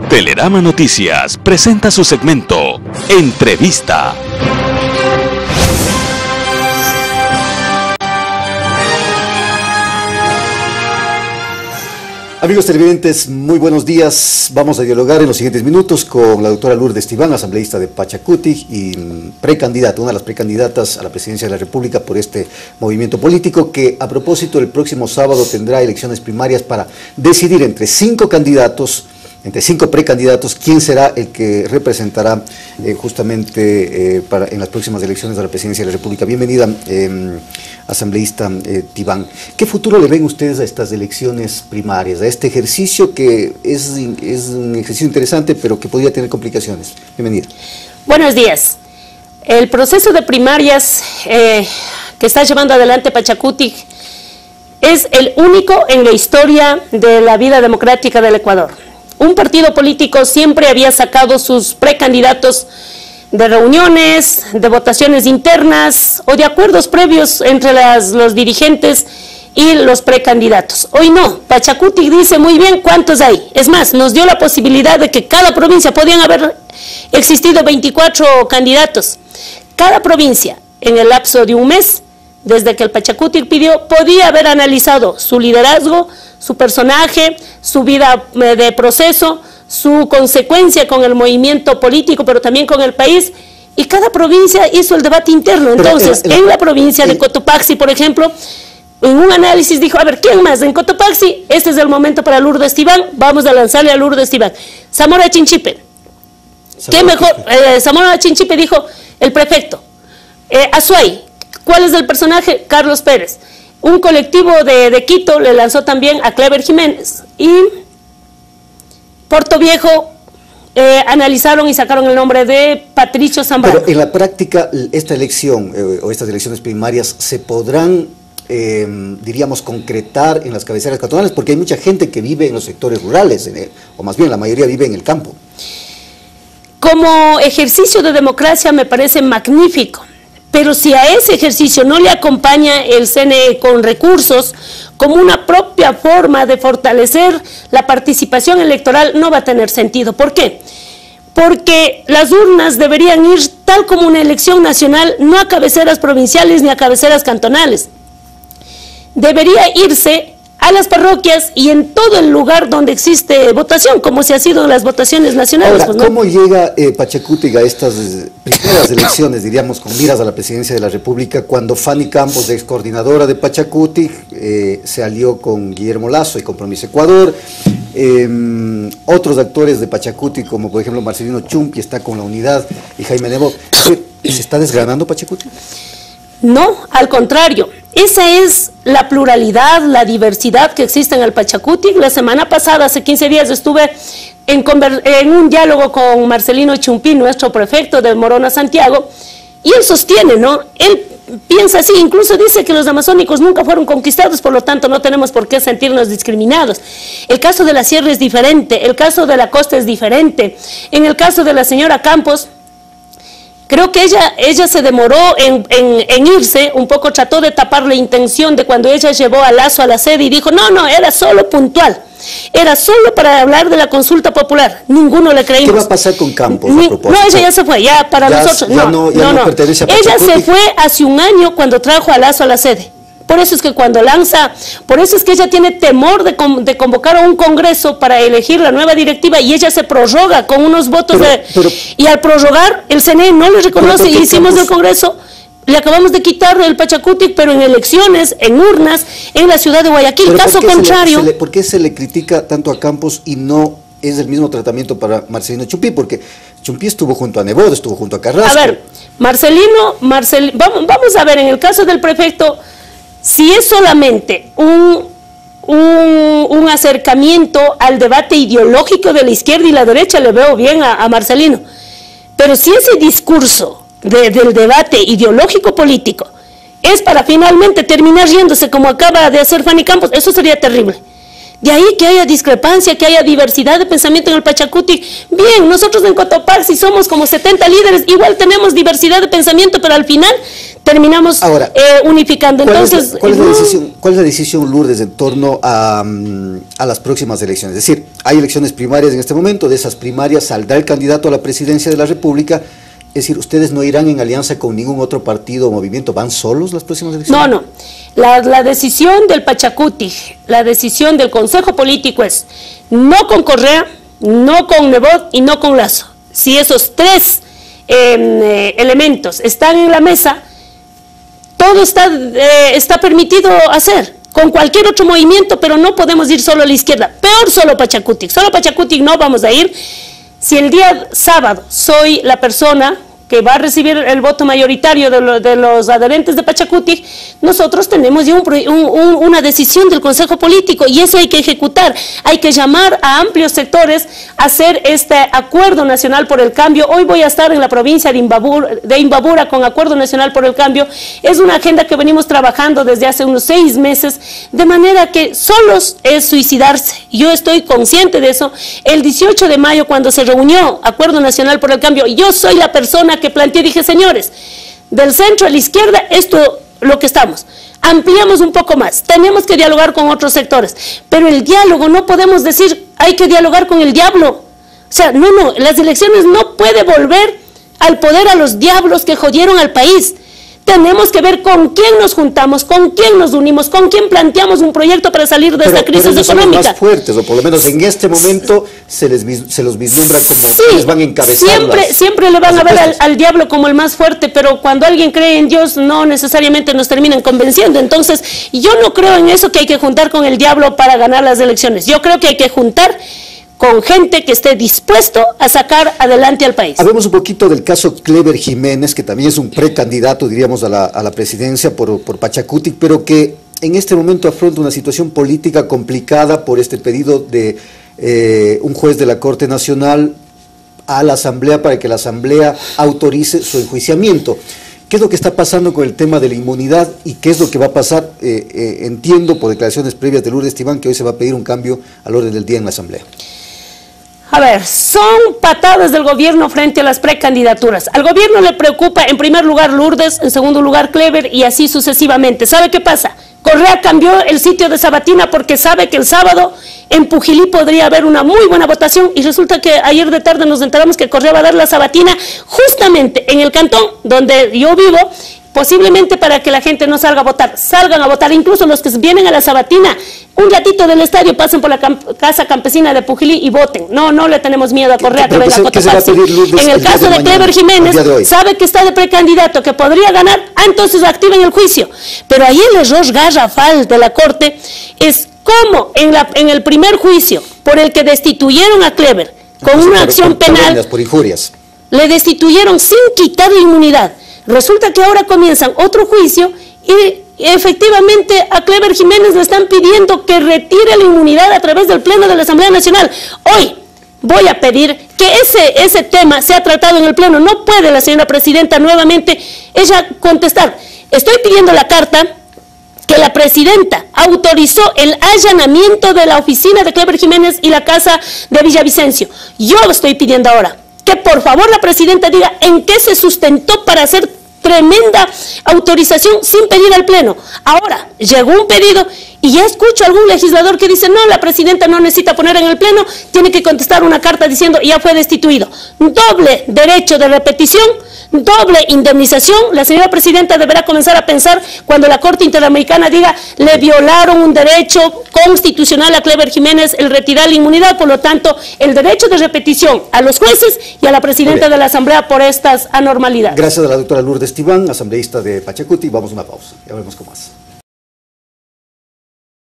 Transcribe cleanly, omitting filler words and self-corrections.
Telerama Noticias presenta su segmento Entrevista. Amigos televidentes, muy buenos días. Vamos a dialogar en los siguientes minutos con la doctora Lourdes Tibán, asambleísta de Pachacutic y precandidata, una de las precandidatas a la presidencia de la República por este movimiento político que, a propósito, el próximo sábado tendrá elecciones primarias para decidir entre 5 candidatos, entre 5 precandidatos, quién será el que representará justamente en las próximas elecciones de la presidencia de la República. Bienvenida, asambleísta Tibán. ¿Qué futuro le ven ustedes a estas elecciones primarias, a este ejercicio que es un ejercicio interesante, pero que podría tener complicaciones? Bienvenida. Buenos días. El proceso de primarias que está llevando adelante Pachacutic es el único en la historia de la vida democrática del Ecuador. Un partido político siempre había sacado sus precandidatos de reuniones, de votaciones internas o de acuerdos previos entre los dirigentes y los precandidatos. Hoy no, Pachacutic dice muy bien cuántos hay. Es más, nos dio la posibilidad de que cada provincia, podían haber existido 24 candidatos. Cada provincia, en el lapso de un mes, desde que el Pachacutic pidió, podía haber analizado su liderazgo, su personaje, su vida de proceso, su consecuencia con el movimiento político, pero también con el país, y cada provincia hizo el debate interno. Entonces, en la provincia de Cotopaxi, por ejemplo, en un análisis dijo, a ver, ¿quién más? En Cotopaxi, este es el momento para Lourdes Tibán, vamos a lanzarle a Lourdes Tibán. Zamora Chinchipe, ¿qué mejor? Zamora Chinchipe dijo, el prefecto. Azuay, ¿cuál es el personaje? Carlos Pérez. Un colectivo de Quito le lanzó también a Clever Jiménez. Y Puerto Viejo analizaron y sacaron el nombre de Patricio Zambrano. Pero en la práctica, esta elección o estas elecciones primarias se podrán, diríamos, concretar en las cabeceras cantonales, porque hay mucha gente que vive en los sectores rurales, o más bien la mayoría vive en el campo. Como ejercicio de democracia me parece magnífico. Pero si a ese ejercicio no le acompaña el CNE con recursos, como una propia forma de fortalecer la participación electoral, no va a tener sentido. ¿Por qué? Porque las urnas deberían ir tal como una elección nacional, no a cabeceras provinciales ni a cabeceras cantonales. Debería irse a las parroquias y en todo el lugar donde existe votación, como se ha sido en las votaciones nacionales. Ahora, pues, ¿no? ¿cómo llega Pachacutic a estas primeras elecciones, diríamos, con miras a la presidencia de la República, cuando Fanny Campos, ex coordinadora de Pachacutic, se alió con Guillermo Lasso y Compromiso Ecuador? Otros actores de Pachacutic, como por ejemplo Marcelino Chumpi, está con la Unidad, y Jaime Nebo. ¿Se está desgranando Pachacutic? No, al contrario, esa es la pluralidad, la diversidad que existe en el Pachacutic. La semana pasada, hace 15 días, estuve en un diálogo con Marcelino Chumpi, nuestro prefecto de Morona, Santiago, y él sostiene, ¿no? Él piensa así, incluso dice que los amazónicos nunca fueron conquistados, por lo tanto no tenemos por qué sentirnos discriminados. El caso de la sierra es diferente, el caso de la costa es diferente. En el caso de la señora Campos, creo que ella se demoró en irse, un poco trató de tapar la intención de cuando ella llevó a Lasso a la sede y dijo, no, era solo puntual, era solo para hablar de la consulta popular, ninguno le creímos. ¿Qué va a pasar con Campos a propósito? No, ella ya se fue, ya para nosotros, no. Pertenece a ella Pachacutic. se fue hace un año cuando trajo a Lasso a la sede. Por eso es que cuando lanza, por eso es que ella tiene temor de convocar a un congreso para elegir la nueva directiva y ella se prorroga con unos votos y al prorrogar el CNE no le reconoce y hicimos el congreso, le acabamos de quitar el Pachacutic, pero en elecciones, en urnas, en la ciudad de Guayaquil. Caso contrario. ¿Por qué se le critica tanto a Campos y no es el mismo tratamiento para Marcelino Chumpi? Porque Chumpi estuvo junto a Nebot, estuvo junto a Carrasco. A ver, vamos a ver, en el caso del prefecto, si es solamente un acercamiento al debate ideológico de la izquierda y la derecha, le veo bien a Marcelino. Pero si ese discurso del debate ideológico político es para finalmente terminar riéndose como acaba de hacer Fanny Campos, eso sería terrible. De ahí que haya discrepancia, que haya diversidad de pensamiento en el Pachacutic. Bien, nosotros en Cotopaxi, si somos como 70 líderes, igual tenemos diversidad de pensamiento, pero al final terminamos unificando. Entonces, ¿cuál es la decisión, Lourdes, en torno a las próximas elecciones? Es decir, hay elecciones primarias en este momento, de esas primarias saldrá el candidato a la presidencia de la República. Es decir, ¿ustedes no irán en alianza con ningún otro partido o movimiento? ¿Van solos las próximas elecciones? No. La decisión del Pachacutic, la decisión del Consejo Político es no con Correa, no con Nebot y no con Lazo. Si esos tres elementos están en la mesa, todo está permitido hacer con cualquier otro movimiento, pero no podemos ir solo a la izquierda. Peor solo Pachacutic. Solo Pachacutic no vamos a ir. Si el día sábado soy la persona que va a recibir el voto mayoritario de los adherentes de Pachacutic, nosotros tenemos ya una decisión del Consejo Político y eso hay que ejecutar. Hay que llamar a amplios sectores a hacer este Acuerdo Nacional por el Cambio. Hoy voy a estar en la provincia de Imbabura con Acuerdo Nacional por el Cambio. Es una agenda que venimos trabajando desde hace unos 6 meses, de manera que solos es suicidarse. Yo estoy consciente de eso. El 18 de mayo, cuando se reunió Acuerdo Nacional por el Cambio, yo soy la persona que planteé, dije, señores, del centro a la izquierda, esto lo que estamos, ampliamos un poco más, tenemos que dialogar con otros sectores, pero el diálogo no podemos decir, hay que dialogar con el diablo, o sea, no, las elecciones no puede volver al poder a los diablos que jodieron al país. Tenemos que ver con quién nos juntamos, con quién nos unimos, con quién planteamos un proyecto para salir de esta crisis económica. Son los más fuertes, o por lo menos en este momento se los vislumbra como quienes van a encabezar. Siempre le van a ver al diablo como el más fuerte, pero cuando alguien cree en Dios no necesariamente nos terminan convenciendo. Entonces, yo no creo en eso que hay que juntar con el diablo para ganar las elecciones. Yo creo que hay que juntar con gente que esté dispuesto a sacar adelante al país. Hablemos un poquito del caso Clever Jiménez, que también es un precandidato, diríamos, a la presidencia por Pachacutic, pero que en este momento afronta una situación política complicada por este pedido de un juez de la Corte Nacional a la Asamblea para que la Asamblea autorice su enjuiciamiento. ¿Qué es lo que está pasando con el tema de la inmunidad y qué es lo que va a pasar? Entiendo por declaraciones previas de Lourdes Estiban que hoy se va a pedir un cambio al orden del día en la Asamblea. A ver, son patadas del gobierno frente a las precandidaturas. Al gobierno le preocupa en primer lugar Lourdes, en segundo lugar Clever y así sucesivamente. ¿Sabe qué pasa? Correa cambió el sitio de Sabatina porque sabe que el sábado en Pujilí podría haber una muy buena votación y resulta que ayer de tarde nos enteramos que Correa va a dar la Sabatina justamente en el cantón donde yo vivo, posiblemente para que la gente no salga a votar, salgan a votar, incluso los que vienen a la Sabatina, un ratito del estadio, pasen por la casa campesina de Pujilí y voten. No le tenemos miedo a Correa que venga a Cotopaxi. En el caso de Clever Jiménez, sabe que está de precandidato, que podría ganar, entonces activen el juicio. Pero ahí el error garrafal de la Corte es cómo en el primer juicio por el que destituyeron a Clever con una acción penal, por injurias, le destituyeron sin quitar la inmunidad. Resulta que ahora comienzan otro juicio y efectivamente a Clever Jiménez le están pidiendo que retire la inmunidad a través del Pleno de la Asamblea Nacional. Hoy voy a pedir que ese tema sea tratado en el Pleno. No puede la señora Presidenta nuevamente ella contestar. Estoy pidiendo la carta que la Presidenta autorizó el allanamiento de la oficina de Clever Jiménez y la casa de Villavicencio. Yo lo estoy pidiendo ahora. Que por favor la Presidenta diga en qué se sustentó para hacer tremenda autorización sin pedir al Pleno. Ahora, llegó un pedido y ya escucho a algún legislador que dice, no, la Presidenta no necesita poner en el Pleno, tiene que contestar una carta diciendo, ya fue destituido. Doble derecho de repetición, doble indemnización. La señora Presidenta deberá comenzar a pensar cuando la Corte Interamericana diga, le violaron un derecho constitucional a Clever Jiménez, el retirar la inmunidad, por lo tanto, el derecho de repetición a los jueces y a la Presidenta de la Asamblea por estas anormalidades. Gracias a la doctora Lourdes Estiban, asambleísta de Pachacutic. Vamos a una pausa, ya volvemos con más.